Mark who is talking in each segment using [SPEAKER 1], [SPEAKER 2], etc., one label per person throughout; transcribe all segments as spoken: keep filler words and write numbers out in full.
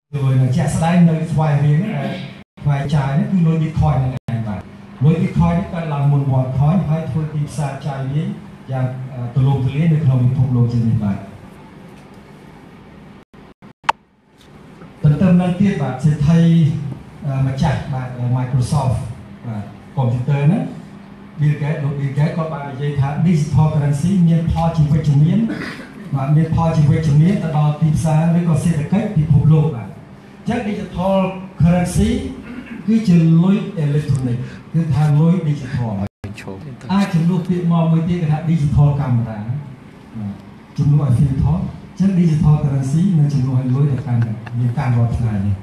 [SPEAKER 1] rồi là chạy xa đây nơi vài miếng vài trái nó cứ lôi bitcoin này này mà lôi bitcoin nó cần làm một bọn khói hay thôi tìm xa trái miếng và từ lồng từ liên được không thuộc lồng trên nền bài tận tâm năng tiết bạn sẽ thay mà chạy bạn Microsoft và computer nữa Bill Gates đối Bill Gates có bạn dây thả digital currency miền pho chỉ với chủng miếng mà miền pho chỉ với chủng miếng ta đo tìm xa với có sẽ được cách thì thuộc lồng bạn chắc digital currency cứ chừng lối electronic cứ thang lối digital ai chừng lúc tiện mò mới tiện cái thằng digital camera chừng lúc phim thoát chắc digital currency nên chừng lúc lối được càng nhiều càng vào ngày này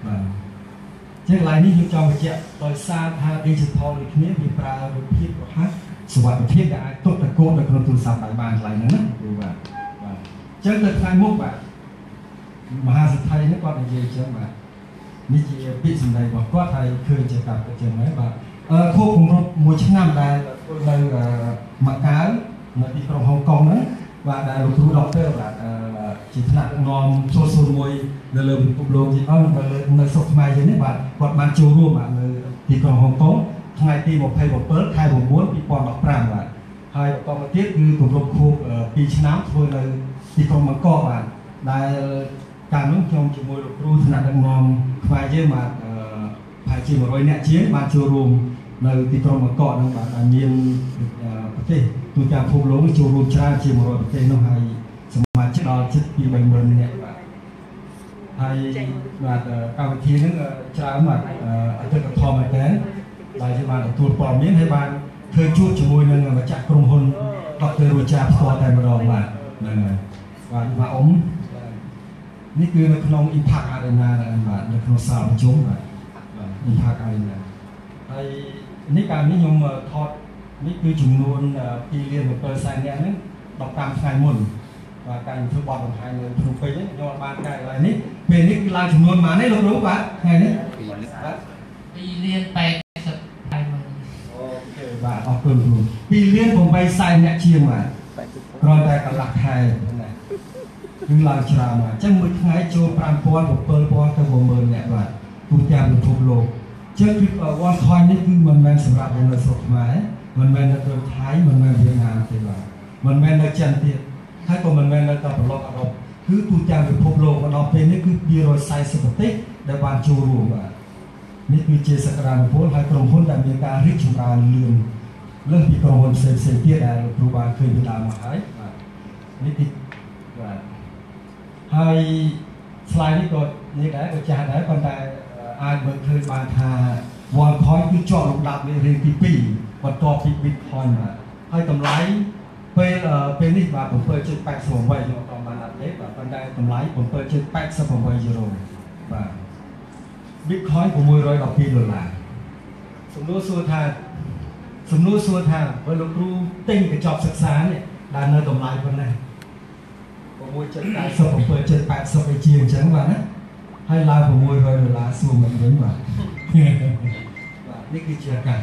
[SPEAKER 1] chắc lại ní cho một chuyện tôi xa tha digital thì kia bị pra được thiết của hát sự vật thiết đã tốt là cô được con tu sắm tại bàn lại nữa đúng vậy chắc được khai mốc bạn mà sự thay nó còn là gì chứ mà như chị biết gì này mà có thầy khơi chỉ gặp cái trường ấy và khu cùng một chiếc năm đây đây là mặc cá nó đi from Hong Kong đấy và đại lục thủ doctor là chỉ thằng nào ngon xô xô môi là lợn cục lông gì đó là là sọc mai như thế bạn còn ban châu luôn bạn thì from Hong Kong ngày ti một thay một bớt hai một bốn bị còn đọc prang bạn hai còn một tiết như cục lông khu pi năm thôi là thì from Hong Kong bạn đại càng lúc trong chỉ môi lục ru thằng nào ngon vài chứ mà phải chỉ một đôi nhẹ chiến ban châu luôn nơi thì from Hong Kong bạn là miền cái tôi cảm phục lỗ với châu luôn cha chỉ một đôi cái nó hay mà chất đó chất bị bệnh bệnh nhẹ hay và cao thi nó cha mà ở trên cái thò mà té lại cho bạn tuột bỏ miếng hay bạn khơi chuột cho môi nên mà chặt công hôn doctor rồi cha phò tại một đòn mà và và ốngนี่คือในขนมอินทักอะไรนะแบบในขนมสาวจุ้งแบบอินทักอะไรนะไอ้นี่การนิยมทอดนี่คือจำนวนปีเรียนเปอร์เซ็นต์เนี่ยนั่นดอกตามไฟมุ่นvàการทุบบอลของไทยเลยถูกไปเนี่ยยอดบานไก่อะไรนี่เป็นนี่คือลายจำนวนมาเนี่ยรู้รู้ป่ะไงนี่
[SPEAKER 2] ปีเรียนไปสักไทยมัน
[SPEAKER 1] โอเคว่าออกเกินดูปีเรียนผมไปใส่เนี่ยเชียงมารอยแต่กับหลักไทยคือลายชรามาจังมือไงโจปรามพรกับเปิลพรกับวงเมินเนี่ยว่าตูแจมถูกโลกเจ้าคือวันคอยนี่คือมันแมนสำหรับในสดหมายมันแมนในตัวไทยมันแมนเวียดนามเป็นว่ามันแมนในจันทร์ถ้าก็มันแมนในตะวันออกอารมณ์คือตูแจมถูกโลกมันเอาเป็นนี่คือบีโรไซสปติกในวันจูรูว่านี่คือเจสกรานพ้นให้กรมพ้นแต่มีการริชการเลื่อนเรื่องที่กรมพ้นเซนเซนเทียได้ครูบาเคยไปตามมาให้นี่ติดให้สไลด์นี้ก็นี่ได้ก็จะได้คนใดอ่านเมื่อเคยบานทาวอลคอยคือจอดลงดับในเรียนปีปีวันต่อปีบิตคอยมาให้กำไรเป็นเป็นนี่ว่าผมเปิดจุดแปดสองใบอยู่ตอนมานัดเล็กแบบคนใดกำไรผมเปิดจุดแปดสองใบยูโรว่าบิตคอยผมมวยร้อยดอกปีดอลลาร์สมรู้ส่วนทางสมรู้ส่วนทางเวลาครูติ้งกับจอบศึกษาเนี่ยด้านเนื้อกำไรคนไหนมวยจัดการสอบผมเปิดจัดแปดสอบไปเชียงจังหวะนะให้ลายผมมวยร้อยดอลลาร์สูงเหมือนเดิมว่านี่คือเชียร์กัน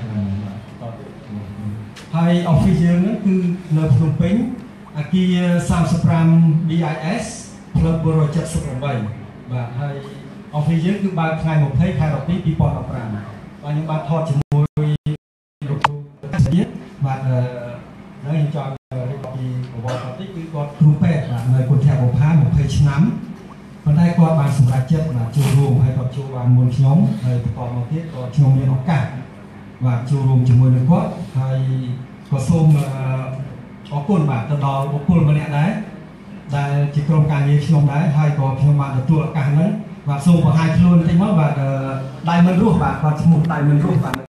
[SPEAKER 1] ให้ออฟฟิเชียลนั้นคือเนื้อพนมเป้งอากีสามสิบราม บี ไอ เอส พลังบริจาคสุขภาพว่าให้ออฟฟิเชียลคือบางไงผมให้ใครเราปีปีปอนด์ปรามบางอย่างบางทอดจมูกรูปเสียบางเนื้อหินจอยปีผมบอกตอนนี้คือกอดครูเป็ดในคนแถวผมพาผมเคยชนะคนได้กอดบางสมุนเจ็บนะจูรวมให้กอดจูบางมวลชนในกอดมาที่กอดชนในโอกาสว่าจูรวมจมูกหนึ่งก็ให้กอดส้มออกก้นแบบตลอดออกก้นมาเนี่ยได้ได้จิตกรมการเลี้ยงชนได้ให้กอดชนมาตัวการนั้นว่าส้มพอให้คลุนที่ว่าแบบได้มันรูปแบบกอดจมูกได้มันรูปแบบ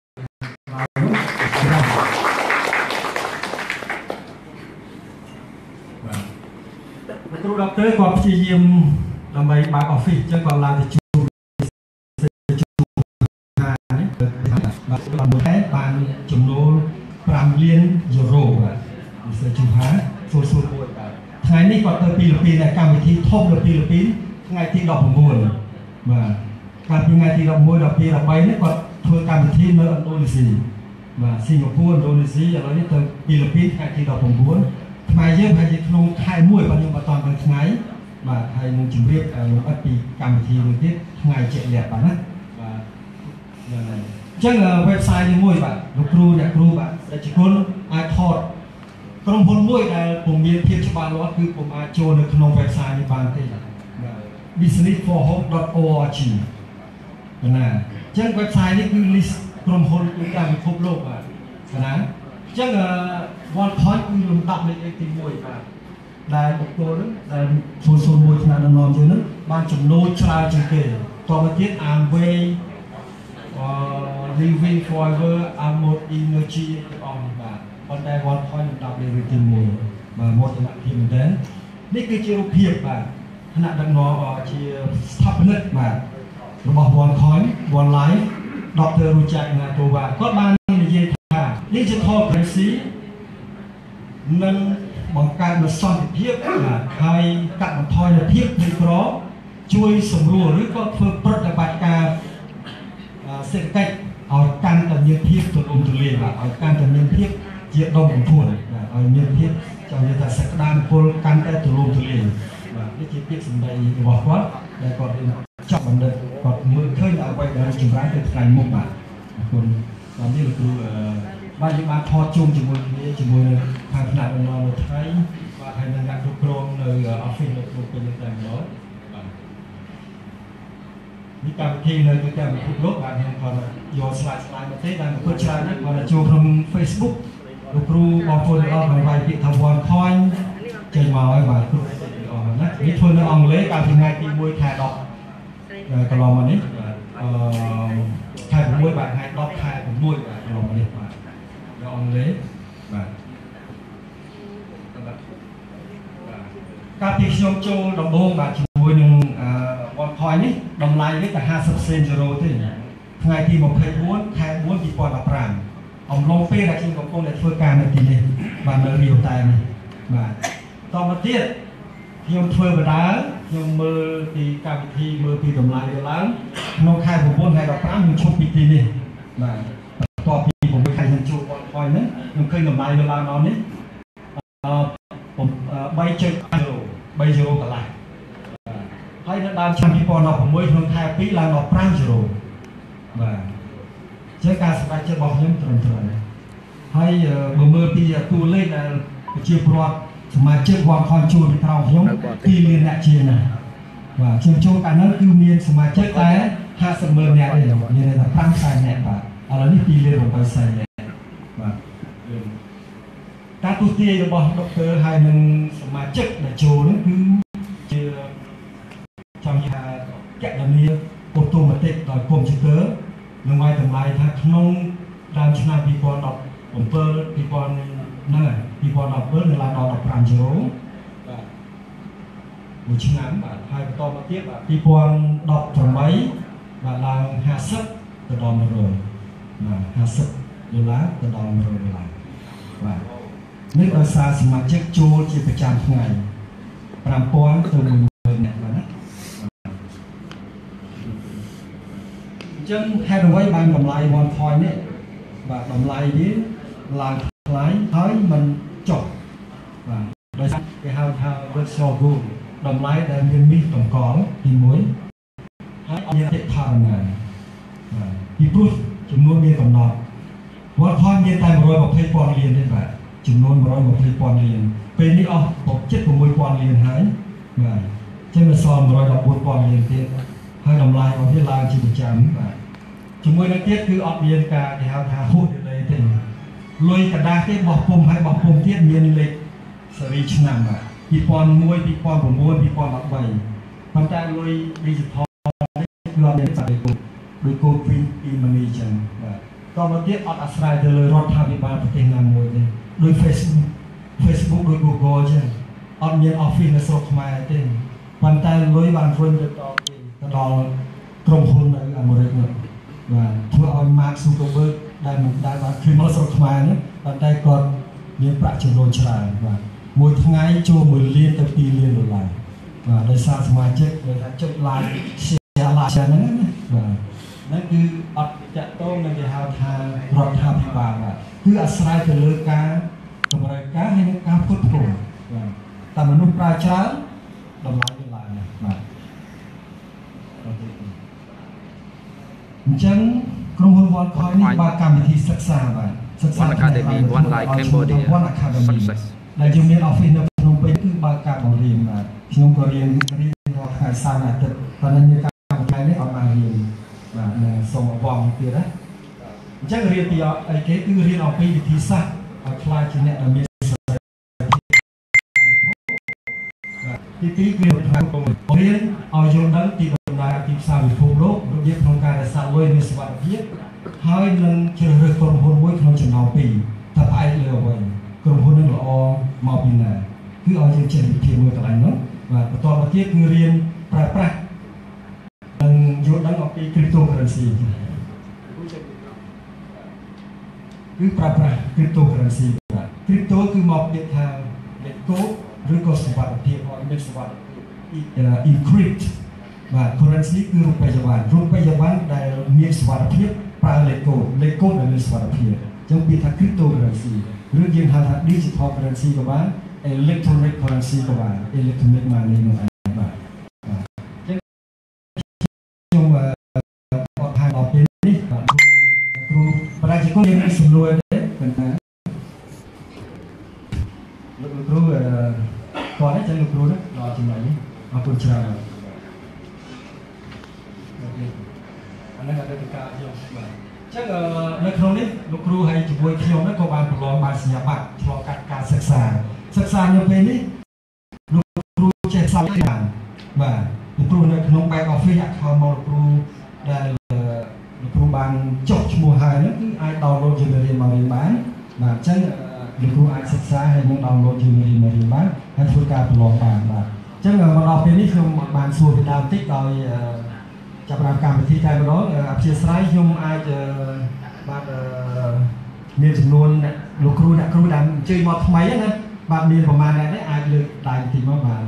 [SPEAKER 1] ครูด็อกเตอร์ก็พยายามทำไปบางออฟฟิศจังหวัดลาติจูจูหาเนี่ยบางบางแห่งบางจำนวนปรามเลียนยูโรอ่ะเสือจูหาสูสูไงนี่ก็เตอร์ปีละปีในการวิธีทบละปีละปีไงที่ดอกมวลมาการเป็นไงที่ดอกมวลดอกปีดอกใบนี่ก็ทัวร์การวิธีเมื่ออินโดนีเซียมาสิงคโปร์อินโดนีเซียอะไรนี่เตอร์ปีละปีไงที่ดอกมวลทำไมเยอะไปที่ลงไทยมวยปัจจุบันตอนเป็นไงបាទហើយនឹងជំរាបលោកអត់ពីកម្មវិធីមួយទៀតថ្ងៃជាក់លាក់បាទណាបាទយ៉ាងណាអញ្ចឹង website នេះមួយបាទលោកគ្រូអ្នកគ្រូបាទប្រជាជនអាចថតក្រុមហ៊ុនមួយដែលពុំមានភាពច្បាស់លាស់គឺពុំអាចចូលនៅក្នុង website នេះបានទេបាទ business for home dot org ណាអញ្ចឹង website នេះគឺ list ក្រុមហ៊ុនទូទាំងពិភពលោកបាទណាអញ្ចឹង one point គឺលំដាប់លេខទីមួយបាទដែលបុគ្គលនឹងដែលចូលចូលមួយថ្នាក់ដឹកនាំយើងនឹងបានចំណូលច្រើនជាងគេតទៅទៀត Amway living forever Amod energy ទាំងអស់នេះបាទប៉ុន្តែ one point លំដាប់លេខទីមួយបាទមោទនភាពមែនទែននេះគឺជារូបភាពបាទថ្នាក់ដឹកនាំជាស្ថាបនិកបាទរបស់ one coin one life ដុកទ័រ Ruchak Natova គាត់បាននិយាយថា digital currency នឹងបង្កើននូវសន្តិភាពហើយកាត់បន្ថយនូវភាពក្រីក្រជួយសម្រួលឬក៏ធ្វើប្រតិបត្តិការសេដ្ឋកិច្ចឲ្យកាន់តែមានភាពទូលំទូលាយបាទឲ្យកាន់តែមានភាពជាដុំបំផុតឲ្យមានភាពចង់និយាយថាសក្តានុពលកាន់តែទូលំទូលាយបាទនេះជាពាក្យសម្ដីរបស់គាត់ដែលគាត់ចង់បណ្ឌិតគាត់មើលឃើញអ្វីដែលចម្រើនទៅថ្ងៃមុខបាទអរគុណតាមនេះលោកគ្រូបាទយើងបានថតជុំជាមួយគ្នាជាមួយនឹងខាងផ្នែកដំណើរនៅថៃបាទហើយនឹងអ្នកគ្រប់គ្រងនៅ office នៅក្នុងពេលនេះតែម្ដងបាទនេះកម្មវិធីនៅទូទាំងពិភពលោកបាទខ្ញុំគាត់យក slide slide មកទេដែលគាត់ច្រើនណាស់គាត់ចូលក្នុង Facebook លោកគ្រូបងប្អូនទាំងអស់បានវាយពាក្យថា one coin ចេញមកហើយបាទគ្រូទាំងអស់ណានេះធ្វើនៅអង់គ្លេសកាលពីថ្ងៃទីមួយខែដប់កន្លងមកនេះបាទអឺខែ៦បាទថ្ងៃដប់ខែ៦បាទកន្លងមកនេះបាទអង់គ្លេសបាទកាលពីខ្ញុំចូលដំបូងបាទជាមួយនឹង one coin នេះតម្លៃនេះតែห้าสิบសេនសេរីទេថ្ងៃទីยี่สิบสี่ខែbốn ยี่สิบห้าអំឡុងពេលដែលខ្ញុំកំពុងតែធ្វើការនៅទីនេះបាទនៅរាវតែនេះបាទតទៅទៀតខ្ញុំធ្វើបដាខ្ញុំមើលពីកម្មវិធីមើលពីតម្លៃវាឡើងក្នុងខែchínខែដប់ប្រាំខ្ញុំឈប់ពីទីនេះបាទតពី6ខែខ្ញុំចូលone coin ហ្នឹងខ្ញុំឃើញតម្លៃវាឡើងដល់នេះអឺ3.5 3.0កន្លះហើយនៅដើមឆ្នាំยี่สิบหกក្នុងខែពីរឡើងដល់fiveសេរីបាទជាការសម្រេចចិត្តរបស់ខ្ញុំត្រឹមត្រូវហើយបើមើលពីតួលេខដែលប្រជាពលរដ្ឋសមាជិក one coin ជួលពីក្រោមខ្ញុំពីរលានអ្នកជាងណាបាទខ្ញុំចូលកាលនោះគឺមានសមាជិកតែห้าสิบម៉ឺនអ្នកទេមានតែfiveសែនអ្នកបាទឥឡូវនេះពីរលានeightសែនអ្នកបាទការទូទាយរបស់ដុកទ័រហើយនឹងសមាជិកដែលចូលនោះគឺជាចង់ថាកណនីអូតូម៉ាទិកដោយកុំព្យូទ័រនឹងឲ្យតម្លៃថាក្នុងដើមឆ្នាំยี่สิบสิบเจ็ด ยี่สิบហ្នឹងហើយยี่สิบสิบเจ็ดនឹងឡើងដល់fifteenសេរីបាទមួយឆ្នាំបាទហើយបន្តមកទៀតបាទยี่สิบสิบแปดបាទឡើងfiftyទៅដល់one hundredបាទfiftyដុល្លារទៅដល់one hundredដុល្លារបាទនេះដោយសារសមាជិកចូលជាប្រចាំថ្ងៃfive thousandទៅone thousandអ្នកបាទណាអញ្ចឹងហេតុអ្វីបានតម្លៃone coinនេះបាទតម្លៃនេះឡើងថ្លៃហើយមិនចុះបាទដោយសារគេហៅថា virtual gold តម្លៃដែលមានមាសតម្កល់ទីមួយហើយអត់មានតិថរណាបាទពីព្រោះចំនួនមានកំណត់one coinមានតែone hundred twenty thousandលានទេបាទចំនួនone hundred twenty thousandលានពេលនេះអស់seventy-six thousandលានហើយបាទចឹងនៅសល់one hundred fourteen thousandលានទៀតហើយតម្លៃរបស់វាឡើងជាប្រចាំបាទជាមួយនឹងទៀតគឺអត់មានការគេហៅថាហួសទេទេលុយកដាស់ទេបោះពុំហើយបោះពុំទៀតមានលេខសេរីឆ្នាំបាទtwo thousand one two thousand nine two thousand thirteenប៉ុន្តែលុយ digital នេះគឺអត់មានសារគុំដោយគោលពីពីមនីចឹងបាទតទៅទៀតអត់អាស្រ័យទៅលើរដ្ឋាភិបាលប្រទេសណាមួយទេដោយ Facebook Facebook ដោយ Google ចឹងអត់មាន office នៅស្រុកខ្មែរទេប៉ុន្តែលុយបានវិញទៅដល់គេទៅដល់ក្រុមហ៊ុននៅអាមេរិកនោះបាទធ្វើឲ្យ Mark Zuckerberg ដែលមិនដែលបានឃើញមកស្រុកខ្មែរនេះប៉ុន្តែគាត់មានប្រាក់ចំណូលច្រើនបាទមួយថ្ងៃចូលoneលានទៅtwoលានដុល្លារបាទដោយសារសមាជិកដែលថាចុច like share like ហ្នឹងណាបាទហ្នឹងគឺអត់តាក់ទងនឹងគេហៅថារដ្ឋាភិបាលបាទគឺអាស្រ័យទៅលើការតម្រូវការហើយនឹងការផ្គត់ផ្គង់បាទតែមនុស្សប្រើច្រើនតម្លៃវាចឹងក្រុមហ៊ុន One Coin នេះបើកកម្មវិធីសិក្សាបាទសិក្សា
[SPEAKER 3] One Academy One Life Cambodia
[SPEAKER 1] One Academy
[SPEAKER 3] Success
[SPEAKER 1] ដែលយើងមាន office នៅភ្នំពេញគឺបើកការបង្រៀនបាទខ្ញុំក៏រៀនរៀនរាល់ថ្ងៃសៅរ៍អាទិត្យប៉ុន្តែមានកម្មវិធីនេះអត់បានរៀនបាទនៅសូមអវងទៀតណាអញ្ចឹងរៀនពីអីគេគឺរៀនអំពីវិធីសាស្ត្រឲ្យខ្លាចជាអ្នកដែលមានទីពីរគឺថារៀនឲ្យយល់ដឹងពីដំណើរទីផ្សារពិភពលោករបៀបក្នុងការរក្សាលុយមានសុវត្ថិភាពហើយនឹងជ្រើសរើសក្រុមហ៊ុនមួយក្នុងចំណោមពីរថាផ្អែកលើអ្វីក្រុមហ៊ុននឹងល្អមកពីណាគឺឲ្យយើងចេះវិធីមួយកន្លែងនោះបាទបន្តមកទៀតគឺរៀនប្រើប្រាស់និងយល់ដឹងអំពី cryptocurrency គឺប្រើប្រាស់ cryptocurrency បាទ crypto គឺមកពីថាលេខកូដឬក៏សុវត្ថិភាពឲ្យមានសុវត្ថិភាព encrypt បាទ currency គឺរូបិយប័ណ្ណរូបិយប័ណ្ណដែលមានសុវត្ថិភាពប្រើលេខកូដលេខកូដដែលមានសុវត្ថិភាពអញ្ចឹងពីថា cryptocurrency ឬយើងហៅថា digital currency ក៏បាន electronic currency ក៏បាន electronic money នោះឯងបាទអញ្ចឹងខ្ញុំអត់ថាដល់ពេលនេះបាទគ្រូប្រជាជនយើងមានសំណួរទេប៉ុន្តែលោកគ្រូគាត់នេះចឹងលោកគ្រូនេះដល់ចំណុចនេះអរគុណច្រើនអានេះអតីតកាលខ្ញុំបាទអញ្ចឹងនៅក្នុងនេះលោកគ្រូហើយជាមួយខ្ញុំនេះក៏បានប្រឡងបានសញ្ញាបត្រឆ្លងកាត់ការសិក្សាសិក្សានៅពេលនេះលោកគ្រូចេះសល់បានបាទលោកគ្រូនៅក្នុង back office account មកលោកគ្រូដែលលោកគ្រូបានចុះឈ្មោះហើយហ្នឹងគឺអាច download ជាមេរៀនមករៀនបានបាទអញ្ចឹងលោកគ្រូអាចសិក្សាហើយនឹង download ជាមេរៀនមករៀនបានហើយធ្វើការប្រឡងបានបាទអញ្ចឹងមកដល់ពេលនេះខ្ញុំបានសួរពីដើមតិចដោយចាប់ផ្ដើមកម្មវិធីតែម្ដងអព្យាស្រ័យខ្ញុំអាចបាទមានចំនួនលោកគ្រូអ្នកគ្រូដែលអញ្ជើញមកថ្មីណាបាទមានប្រមាណដែរអាចលើកដៃតិចមកបាទ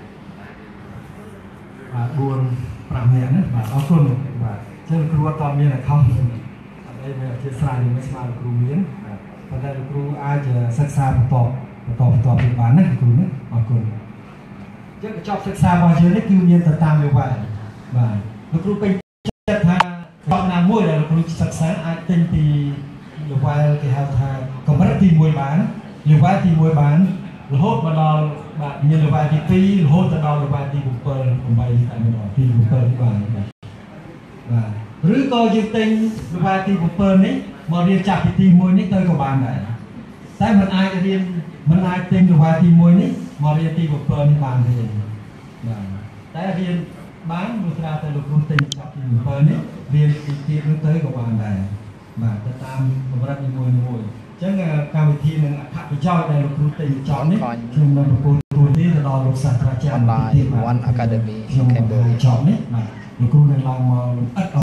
[SPEAKER 1] បាទបួនប្រាំនាក់ណាបាទអរគុណបាទអញ្ចឹងលោកគ្រូអត់តមាន account អត់អីមានអព្យាស្រ័យមិនស្មើលោកគ្រូមានប៉ុន្តែលោកគ្រូអាចសិក្សាបន្តបន្តបន្តទៀតបានណាគ្រូណាអរគុណអញ្ចឹងកញ្ចប់សិក្សារបស់យើងនេះគឺមានទៅតាមលេវ៉ាបាទលោកគ្រូពេញចិត្តថាក្រុមណាមួយដែលលោកគ្រូសិក្សាអាចទិញពីលេវ៉ាគេហៅថាកម្រិតទីមួយបានលេវ៉ាទីមួយបានរហូតមកដល់បាទមានលេវ៉ាទីពីររហូតទៅដល់លេវ៉ាទីbảy 8តែម្ដងទីbảyបានបាទឬក៏យើងទិញលេវ៉ាទីbảyនេះមករៀនចាប់ពីទីមួយនេះទៅក៏បានដែរតែមិនអាចរៀនមិនអាចទិញលេវ៉ាទីមួយនេះមករៀនទីbảyនេះបានទេបាទតែរៀនបានលុះត្រាតែលោកគ្រូទិញចាប់ទីbảyនេះរៀនទីទៀតនោះទៅក៏បានដែរបាទទៅតាមកម្រិតនីមួយៗអញ្ចឹងកម្មវិធីនឹងអត្ថប្រយោជន៍ដែលលោកគ្រូទិញចោលនេះខ្ញុំនឹងប្រគល់ទូនេះទៅដល់លោកសាស្ត្រាចារ្យ
[SPEAKER 3] One Academy
[SPEAKER 1] ខ្ញុំចោលនេះបាទលោកគ្រូនឹងឡើងមកលម្អិត